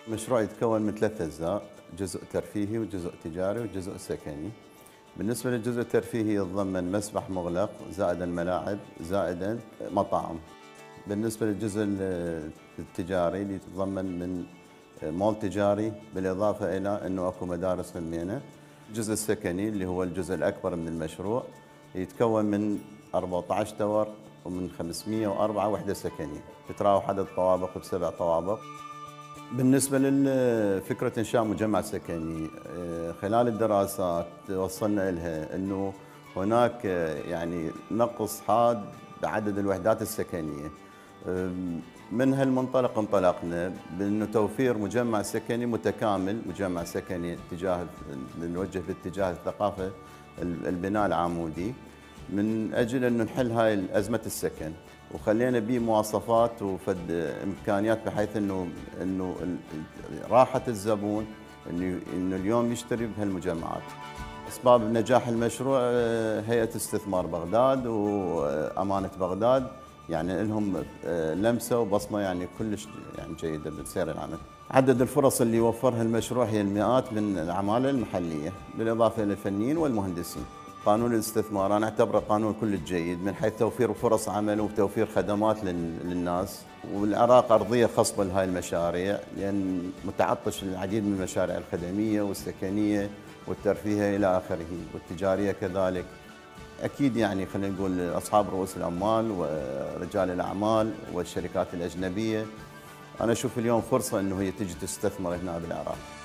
مشروع يتكون من 3 أجزاء، جزء ترفيهي وجزء تجاري وجزء سكني. بالنسبة للجزء الترفيهي يتضمن مسبح مغلق زائدا ملاعب زائدا مطاعم. بالنسبة للجزء التجاري اللي يتضمن من مول تجاري بالإضافة إلى أنه أكو مدارس للمينة. الجزء السكني اللي هو الجزء الأكبر من المشروع يتكون من 14 تور ومن 504 وحدة سكنية، تتراوح عدد الطوابق ب7 طوابق. بالنسبة لفكرة إنشاء مجمع سكني، خلال الدراسات وصلنا إلها أنه هناك يعني نقص حاد بعدد الوحدات السكنية. من هالمنطلق انطلقنا بأنه توفير مجمع سكني متكامل، مجمع سكني نوجه باتجاه الثقافة البناء العمودي، من أجل أنه نحل هاي أزمة السكن، وخلينا به مواصفات وفد إمكانيات بحيث أنه راحة الزبون أنه اليوم يشتري بهالمجمعات. أسباب نجاح المشروع هيئة استثمار بغداد وأمانة بغداد، يعني لهم لمسة وبصمة يعني كلش يعني جيدة بسير العمل. عدد الفرص اللي يوفرها المشروع هي المئات من العمالة المحلية، بالإضافة إلى الفنيين والمهندسين. قانون الاستثمار أنا أعتبره قانون كلش جيد من حيث توفير فرص عمل وتوفير خدمات للناس، والعراق أرضية خصبة لهاي المشاريع، لأن متعطش للعديد من المشاريع الخدمية والسكنية والترفيهية إلى آخره، والتجارية كذلك. أكيد يعني خلينا نقول أصحاب رؤوس الأموال ورجال الأعمال والشركات الأجنبية، أنا أشوف اليوم فرصة أنه هي تجي تستثمر هنا بالعراق.